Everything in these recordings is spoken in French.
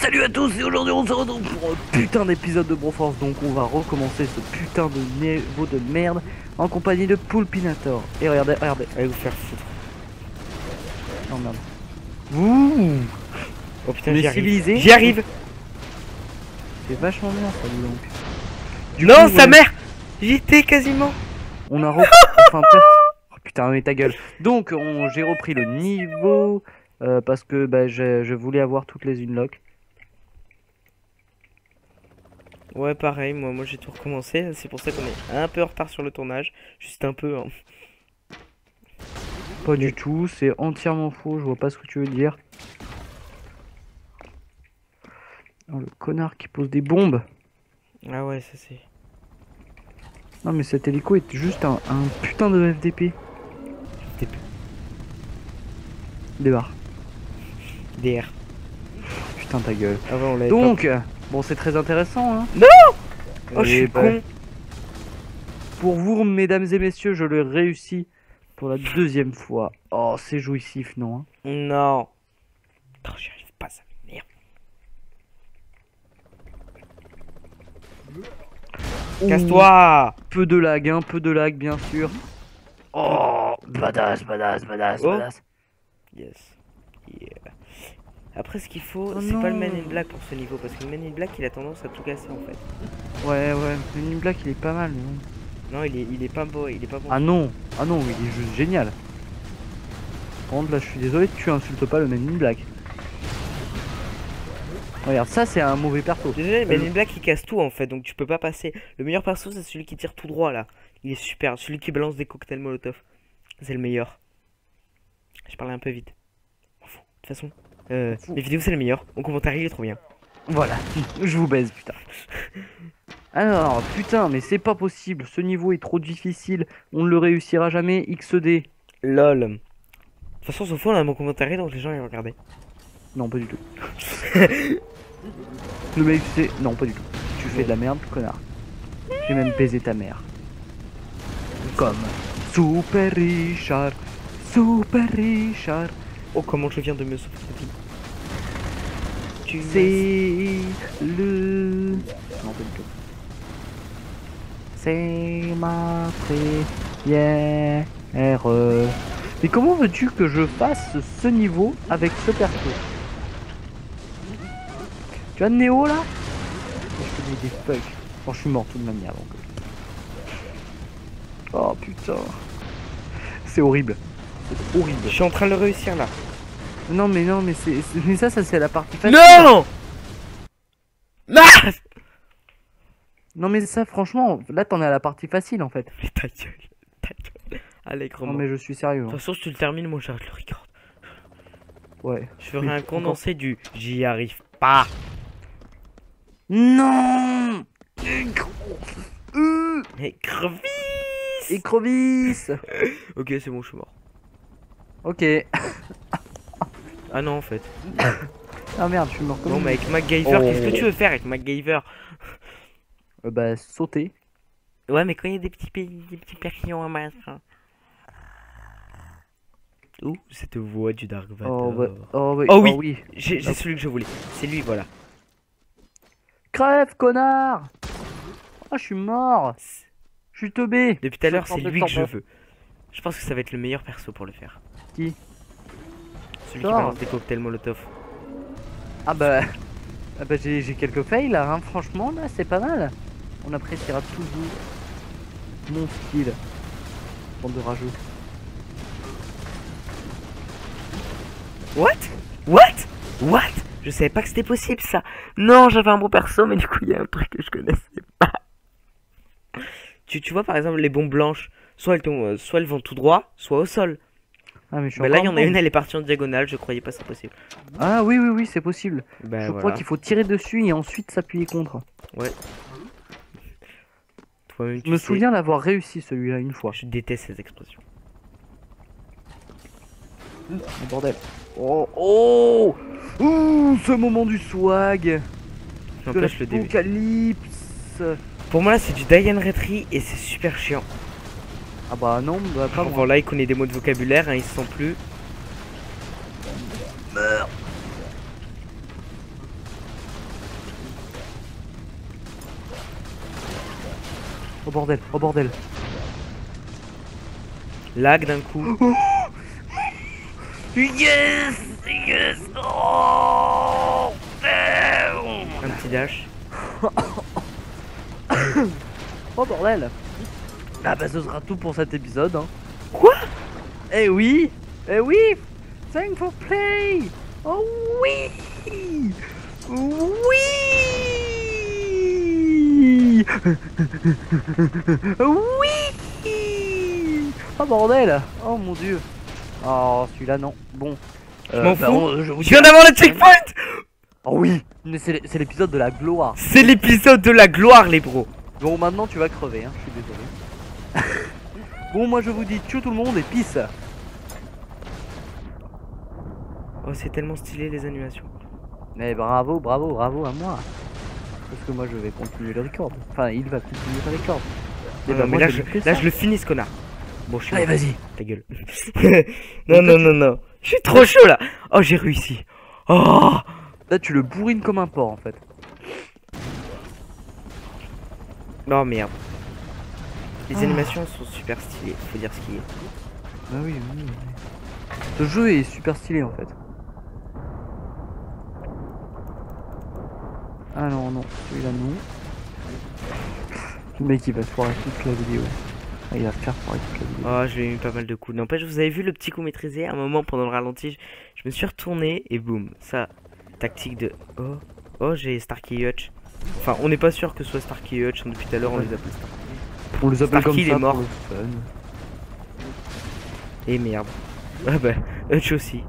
Salut à tous et aujourd'hui on se retrouve pour un putain d'épisode de Broforce. Donc on va recommencer ce putain de niveau de merde en compagnie de Poulpinator. Et regardez, allez vous faire foutre. Non merde. Ouh. Oh putain, Mais j'y arrive. civilisé. J'y arrive. C'est vachement bien ça dis donc. Non, coup, sa ouais. mère. J'y étais quasiment. On a enfin oh putain mais ta gueule. Donc j'ai repris le niveau parce que bah, je voulais avoir toutes les unlocks. Ouais, pareil, moi j'ai tout recommencé. C'est pour ça qu'on est un peu en retard sur le tournage. Juste un peu. Hein. Pas du tout, c'est entièrement faux, je vois pas ce que tu veux dire. Oh, le connard qui pose des bombes. Ah ouais, ça c'est. Non mais cet hélico est juste un putain de FDP. Débarre. DR. Putain ta gueule. Ah ouais, on l'avait Donc, bon c'est très intéressant hein. Non. Oh, je Et suis bah, con. pour vous mesdames et messieurs, je le réussis pour la deuxième fois. Oh c'est jouissif non hein. Non. Oh, j'y arrive pas, ça merde. Casse-toi. Peu de lag hein, peu de lag bien sûr. Oh badass. Oh. Yes. Yeah. Après, ce qu'il faut, Oh c'est pas le non. Man in Black pour ce niveau, parce que le Man in Black il a tendance à tout casser en fait. Ouais le New Black il est pas mal mais bon. Non, il est pas beau, il est pas bon. Ah non, il est juste génial. Par contre là je suis désolé, tu insultes pas le Man in Black. Regarde, ça c'est un mauvais perso. Désolé, mais Man in Black il casse tout en fait, donc tu peux pas passer. Le meilleur perso c'est celui qui tire tout droit là. Il est super, celui qui balance des cocktails molotov. C'est le meilleur. Je parlais un peu vite. M'en fous. De toute façon, les vidéos c'est le meilleur. Mon commentaire il est trop bien. Voilà, je vous baise putain. Alors putain, mais c'est pas possible, ce niveau est trop difficile, on ne le réussira jamais, XD. LOL. De toute façon, sauf on a mon commentaire donc les gens ils regardaient. Non, pas du tout. Le mec c'est... Non, pas du tout. Tu fais de la merde, connard. J'ai même baisé ta mère. Comme Super Richard. Oh, comment je viens de me sauver la vie. Tu C'est le... Non, pas du tout. C'est ma prière. Mais comment veux-tu que je fasse ce niveau avec ce perso? Tu as Néo là? Je fais des fucks. Bon, je suis mort de toute manière donc. Oh putain. C'est horrible. C'est horrible. Je suis en train de le réussir là. Non mais mais ça c'est la partie facile. Non. Non. Non mais ça franchement, là t'en es à la partie facile en fait. Mais ta gueule, ta gueule. Allègrement. Non mais je suis sérieux. De Hein. toute façon, je te le termine, moi j'arrête le record. Ouais. Je ferai Mais un condensé du j'y arrive pas. Non. Écrevisse. Écrevisse. Ok, c'est bon, je suis mort. Ok. Ah non, en fait. Ah merde, je suis mort comme Non, mais avec MacGyver, qu'est-ce que tu veux faire avec MacGyver? Bah sauter. Ouais, mais quand il y a des petits papillons à mettre. Ouh, cette voix du Dark Vador. Oh oui. J'ai celui que je voulais. C'est lui, voilà. Crève, connard. Ah, je suis mort. Je suis teubé. Depuis tout à l'heure, c'est lui que je veux. Je pense que ça va être le meilleur perso pour le faire. Qui? Celui qui balance des cocktails molotov. Ah bah j'ai quelques fails là, hein. Franchement là c'est pas mal. On appréciera toujours mon style. Bande de rageux. What? Je savais pas que c'était possible ça. Non, j'avais un bon perso, mais du coup il y a un truc que je connaissais pas. Tu vois par exemple les bombes blanches, soit elles vont tout droit, soit au sol. Ah mais je suis Bah là il y en a encore une, elle est partie en diagonale, je croyais pas ça possible. Ah oui c'est possible. Bah, je crois qu'il faut tirer dessus et ensuite s'appuyer contre. Ouais. Toi-même, Je me souviens d'avoir réussi celui-là une fois. Je déteste ces expressions. Oh, bordel. Oh ouh, ce moment du swag. De N'empêche le début. l'apocalypse. Pour moi là c'est du Diane Retry et c'est super chiant. Ah bah non, bah pas moi. Voilà, il connaît des mots de vocabulaire, hein, il se sent plus. Meurs. Oh bordel, oh bordel. Lag d'un coup. Yes, yes. Oh, Un petit dash. oh bordel. Ah bah ce sera tout pour cet épisode. Hein. Quoi? Eh oui, eh oui. Thank for play. Oh oui, oui. Oui. Oh bordel. Oh mon dieu. Oh celui-là non. Bon. Je m'en fous. Je vous Je viens d'avoir le checkpoint. Oh oui, mais c'est l'épisode de la gloire. C'est l'épisode de la gloire, les bros. Bon, maintenant tu vas crever, hein, je suis désolé. Bon, moi je vous dis tchou tout le monde et peace. Oh, c'est tellement stylé les animations. Mais bravo, bravo, bravo à moi. Parce que moi je vais continuer le record. Enfin, il va continuer le record. Et Non, bah, mais moi, là, je là, je le finis, ce connard. Bon, je suis Allez, mort. vas-y. Ta gueule. Non, non, non, non. Je suis trop chaud là. Oh, j'ai réussi. Oh. Là, tu le bourrines comme un porc en fait. Non, merde. Les Ah. animations sont super stylées, faut dire ce qu'il y a. Bah oui, oui, oui. Ce jeu est super stylé en fait. Ah non, non, celui-là non. Le mec il va se foirer toute la vidéo. Ah, il va faire foirer toute la vidéo. Oh, je lui ai mis pas mal de coups. N'empêche, vous avez vu le petit coup maîtrisé. À un moment, pendant le ralenti, je me suis retourné et boum. Ça, tactique de. Oh, oh, j'ai Starkey Hutch. Enfin, on n'est pas sûr que ce soit Starkey Hutch. Depuis tout à l'heure, on les appelle Starkey. On les appelle Starkey, comme il ça est mort. pour le fun. Et merde. Ah bah, Hutch aussi.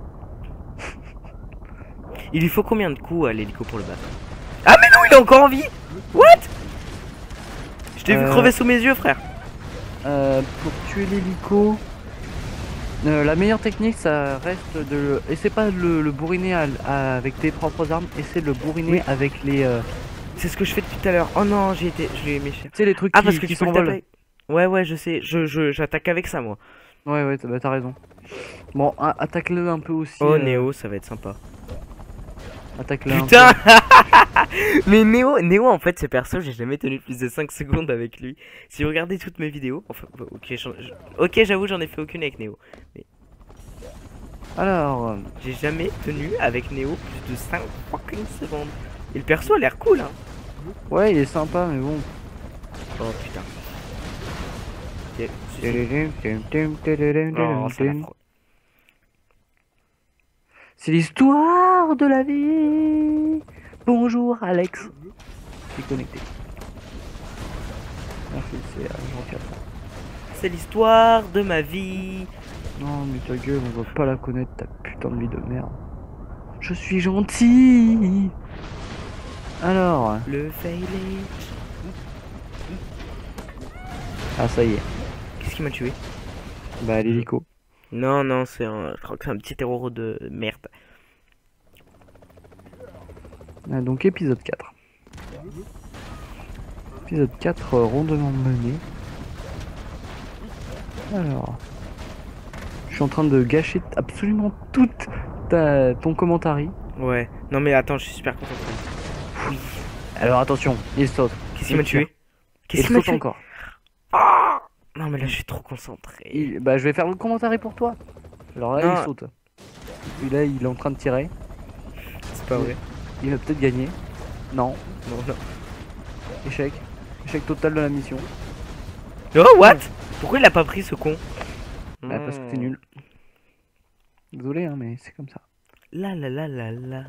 Il lui faut combien de coups à l'hélico pour le battre? Ah, mais non, il est encore en vie! What? Je t'ai vu crever sous mes yeux, frère. Pour tuer l'hélico, la meilleure technique ça reste de essaie pas de le bourriner avec tes propres armes, essaie de le bourriner Oui. avec les C'est ce que je fais depuis tout à l'heure. Oh non, je lui ai méché. tu sais les trucs Ah, qui, parce que qui tu peux le s'envolent. taper. Ouais, ouais, je sais. J'attaque avec ça, moi. Ouais ouais bah, t'as raison. Bon attaque-le un peu aussi. Oh, Néo, ça va être sympa. Attaque-le un Putain. Mais Néo, en fait, ce perso, j'ai jamais tenu plus de 5 secondes avec lui. Si vous regardez toutes mes vidéos, enfin, ok, j'avoue, j'en ai fait aucune avec Néo. peu. Alors J'ai jamais tenu avec Néo plus de 5 fucking secondes. Et le perso a l'air cool, hein. ouais il est sympa mais bon. Oh putain. Ok, oh, ça l'a frôlé. C'est l'histoire de la vie. Bonjour Alex. Je suis connecté. Merci, c'est gentil à toi. C'est l'histoire de ma vie. Non mais ta gueule, on va pas la connaître ta putain de vie de merde. Je suis gentil. Alors. Le failé. Ah ça y est. Qu'est-ce qui m'a tué? Bah l'hélico. Non, non, je crois que c'est un petit héros de merde. Ah, donc épisode 4. Épisode 4 rondement mené. Alors. Je suis en train de gâcher absolument toute ton commentaire. Ouais. Non mais attends, je suis super concentré. Oui. Alors attention, il saute. Qu'est-ce qui m'a tué? Qu'est-ce Il qui m'a saute tué? encore. Ah non mais là je suis trop concentré. Bah je vais faire le commentaire pour toi. Alors là Non. il saute. Et là il est en train de tirer. C'est pas vrai. Il va peut-être gagner. Non. Non, non. Échec. Échec total de la mission. Oh what? Pourquoi il a pas pris ce con? Bah, parce que c'est nul. Désolé hein mais c'est comme ça. La la la la la.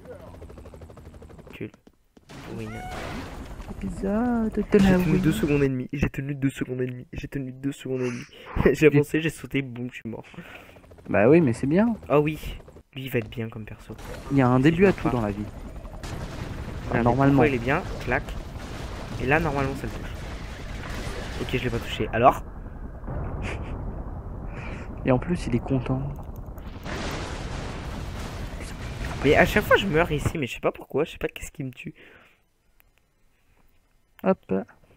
Nul. Oui. Épisode de J'ai la tenu Wii. 2 secondes et demie. J'ai tenu 2 secondes et demie. J'ai tenu 2 secondes et demie. J'ai avancé, j'ai sauté, boum, je suis mort. Bah oui mais c'est bien. Ah oui. Lui il va être bien comme perso. Il y a un Si début je à me tout trompe dans la vie. Regardez, normalement. parfois, il est bien, clac. Et là normalement ça le touche. Ok, je l'ai pas touché. Alors? Et en plus il est content. Mais à chaque fois je meurs ici, mais je sais pas pourquoi, je sais pas qu'est-ce qui me tue. Hop.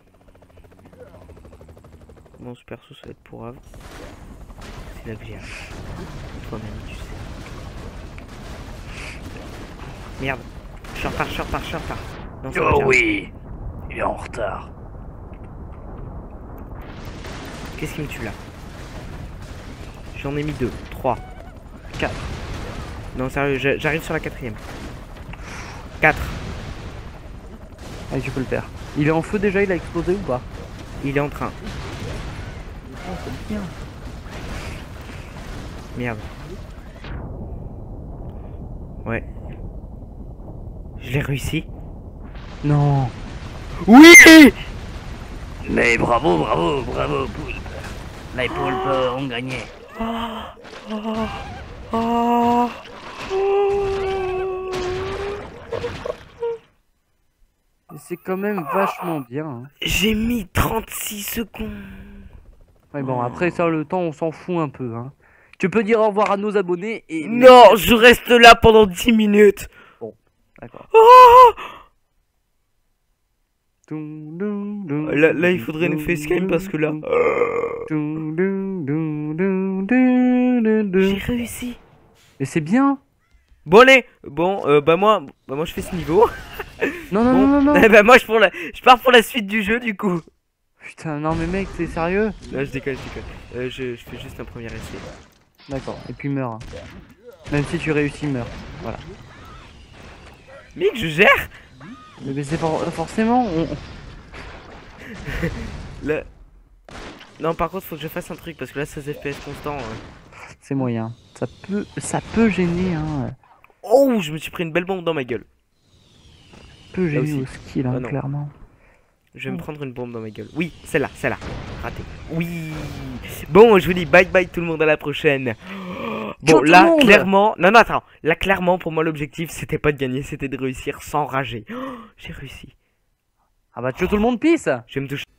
Bon, ce perso ça va être pourrave. C'est là que j'ai. Toi-même, tu sais. Merde. Je suis en retard. Non, ça va, Oh j'arrive. oui. Il est en retard. Qu'est-ce qui me tue là? J'en ai mis 2, 3, 4. Non, sérieux, j'arrive sur la 4ème. 4. Allez, tu peux le faire. Il est en feu déjà, il a explosé ou pas? Il est en train. Oh, c'est bien. Merde. Ouais. Je l'ai réussi. Non. Oui! Mais bravo, bravo, bravo, Poulpe. Les Poulpes ont gagné. C'est quand même vachement bien. Hein. J'ai mis 36 secondes. Ouais, bon, après ça, le temps, on s'en fout un peu. Hein. Tu peux dire au revoir à nos abonnés et... Non, je reste là pendant 10 minutes. Bon, d'accord. Là, il faudrait une facecam parce que là... J'ai réussi. Mais c'est bien. Bon, allez. Bon, bah moi je fais ce niveau. Non, non, Bon. non, non, non. Eh bah moi, je pars pour la suite du jeu, du coup. Putain, non mais mec, t'es sérieux? Là, je déconne, je déconne. Je fais juste un premier essai. D'accord, et puis meurs. Même si tu réussis, meurs. Voilà. Mec, je gère. Mais c'est forcément... Là... Non, par contre, faut que je fasse un truc parce que là, 16 FPS constant. C'est moyen. Ça peut gêner, hein. Oh, je me suis pris une belle bombe dans ma gueule. Peut Là gêner aussi. au ski, là, Ah non. clairement. Je vais me prendre une bombe dans ma gueule. Oui, celle-là. Raté. Oui. Bon, je vous dis bye bye tout le monde, à la prochaine. Bon, Ciao, là, tout le monde. clairement... Non, attends. Là, clairement, pour moi, l'objectif, c'était pas de gagner, c'était de réussir sans rager. J'ai réussi. Ah bah, tu veux tout le monde pisse? Je vais me toucher.